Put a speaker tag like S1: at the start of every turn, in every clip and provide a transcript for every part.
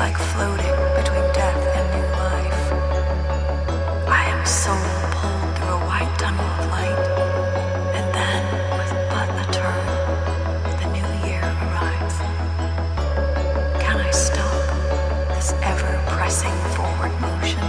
S1: like floating between death and new life. I am soul pulled through a white tunnel of light, and then, with but a turn, the new year arrives. Can I stop this ever-pressing forward motion?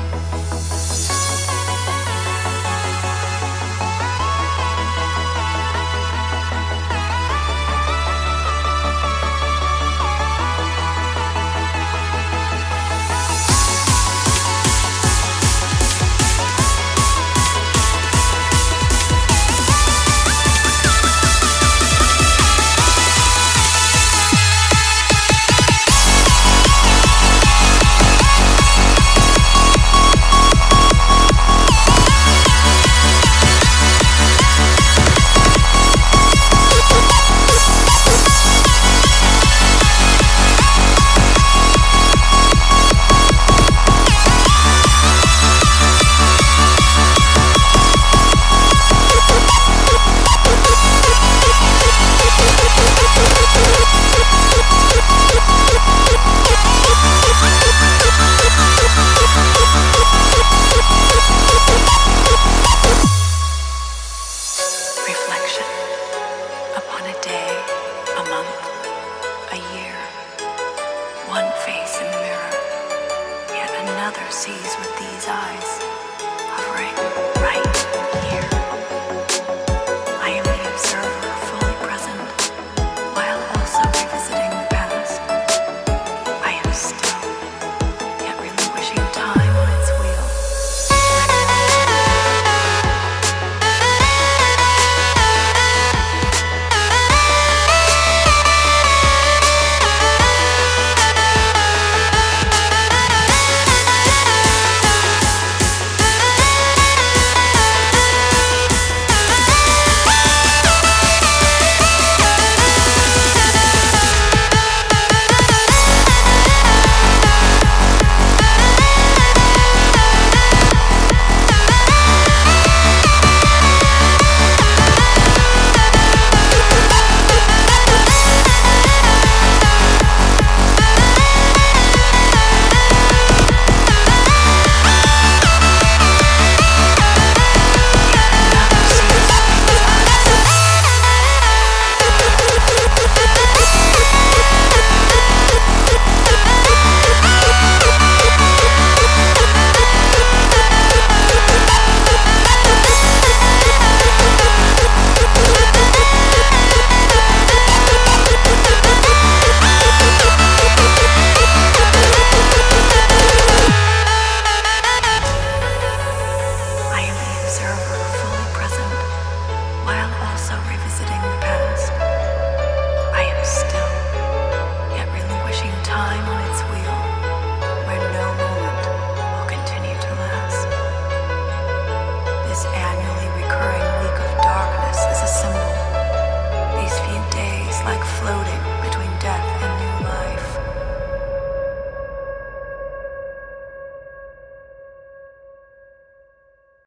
S1: Reflection upon a day, a month, a year. One face in the mirror, yet another sees with these eyes, hovering.